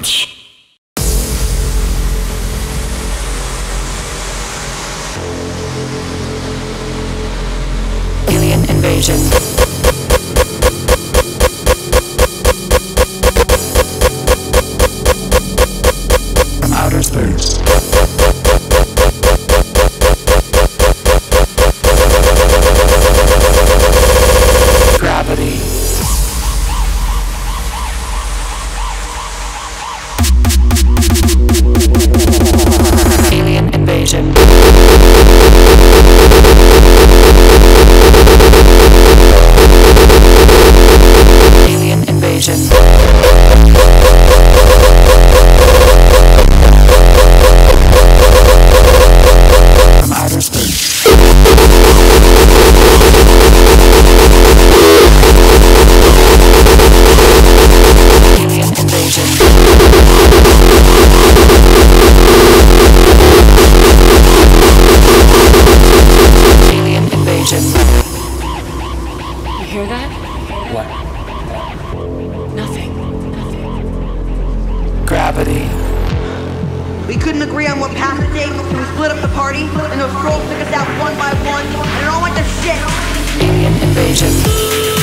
psy-trance. Alien invasion. From outer space. Gravity. Alien invasion. Alien invasion. From outer space. Alien invasion. Alien invasion. You hear that? What? Nothing. Gravity. We couldn't agree on what path to take, so we split up the party, and those trolls took us out one by one, and it all went to shit. Alien invasion.